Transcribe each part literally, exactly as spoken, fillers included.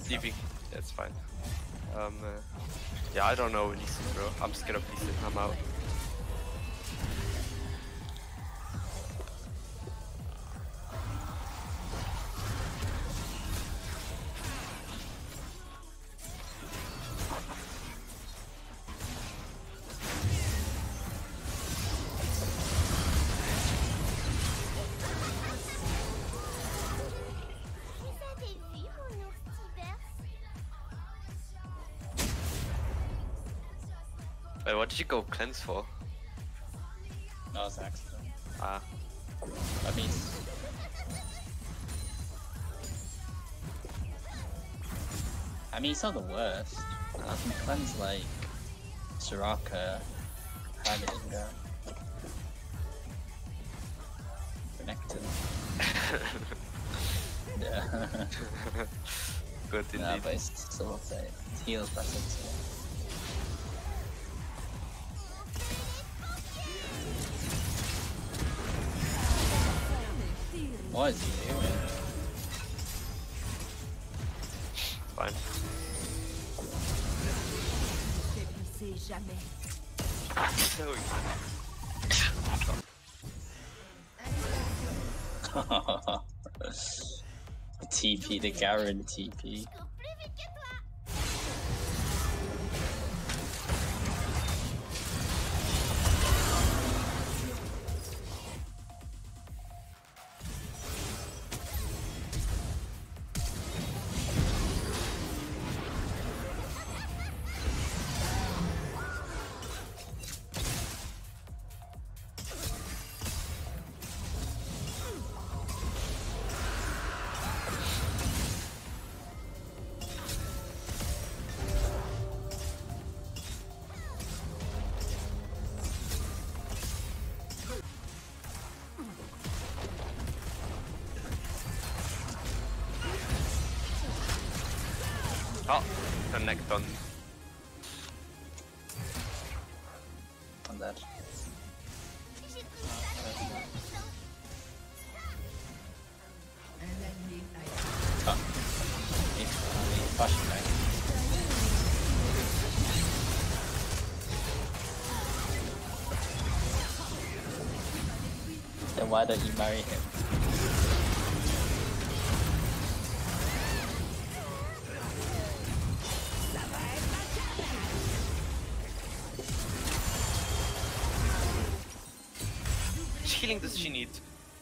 Leaving. That's fine. Um, uh, yeah, I don't know Lee Sin, bro. I'm scared of Lee Sin. I'm out. Wait, what did you go cleanse for? No, it's an accident. Ah. That means. I mean, it's not the worst. I can cleanse like Soraka, Hagridinga, Renekton. Yeah. Good indeed. No, but it's still okay. It heals better too. What is he doing? Fine. The T P, the Garen T P. Oh, connect on. On that. Oh. It's flashing back. Then why don't you marry him? Healing does she need?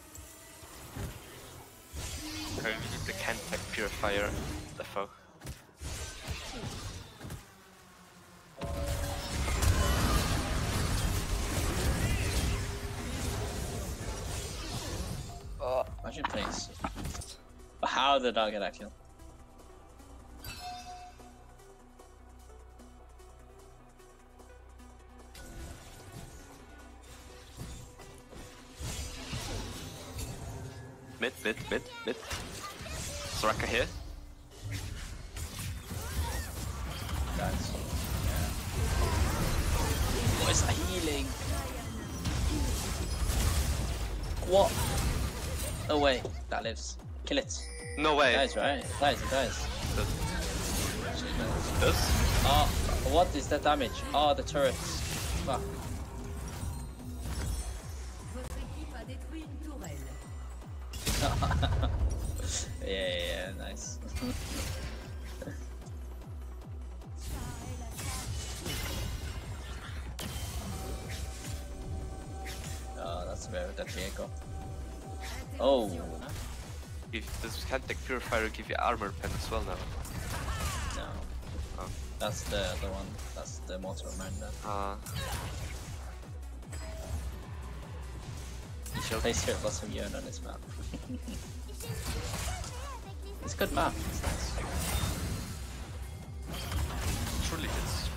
Okay, we need the Kentech Purifier. The fuck? Oh, imagine playing. How did I get that kill? Mid, mid, mid, mid. Soraka here. Guys. Yeah. What is that healing? What? No way. That lives. Kill it. No way. It dies, right? It dies, it dies. Does? Oh, what is the damage? Oh, the turrets. Fuck. yeah, yeah, yeah, nice. Oh, that's very that vehicle. Oh. If does Kentech Purifier give you armor pen as well now? No. Oh. That's the other one. That's the Mortal Remender. Uh, You should place here lots of Yone on this map. It's a good map. It's nice. truly is.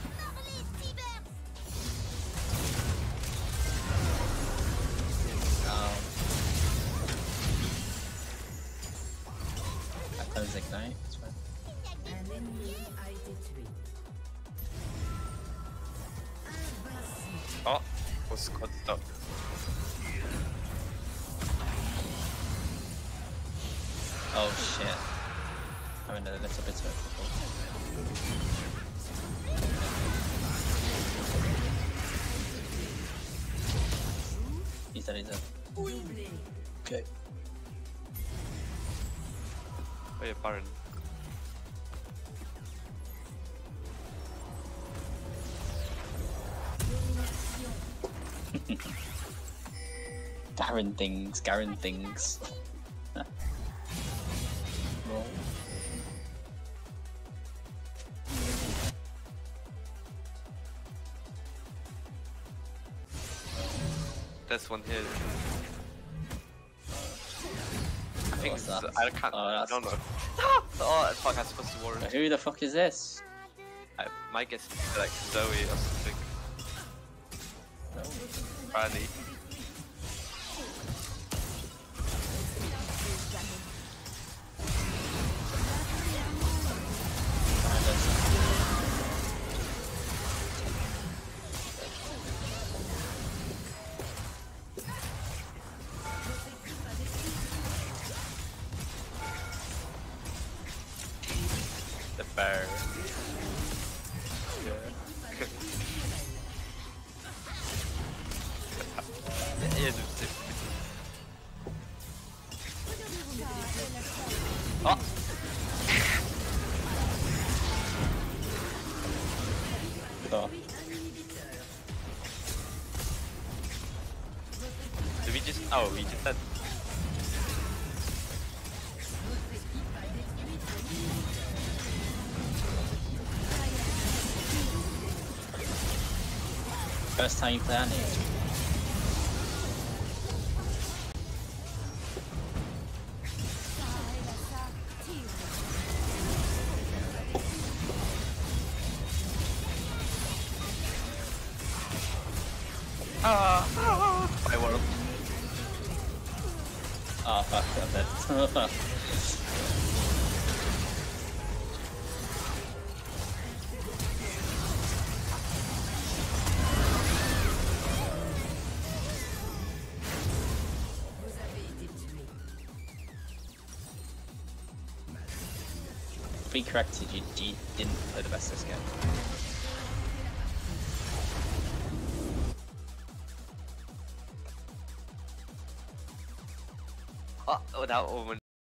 Um, I close Ignite. That's fine. Un ennemi a été tué. Oh, was caught up. Oh shit. having a little bit of trouble. He's dead, he's dead. Okay. Oh yeah, Baron. Garen things, Garen things. Roll. There's one here. I think What's it's, that? I can't. Oh, I that's- don't know. Oh fuck! I'm supposed to warn. Who the fuck is this? I, my guess is like Zoe or something. Brandy. The bear. Yeah. Yeah, just it. Oh! Oh. Did we just? Oh, we just said. First time you play Annie. Ah! Ah! My world. Oh fuck, I'm dead. Vous avez été tué. To be corrected, you, you didn't play the best this game. Oh, that woman.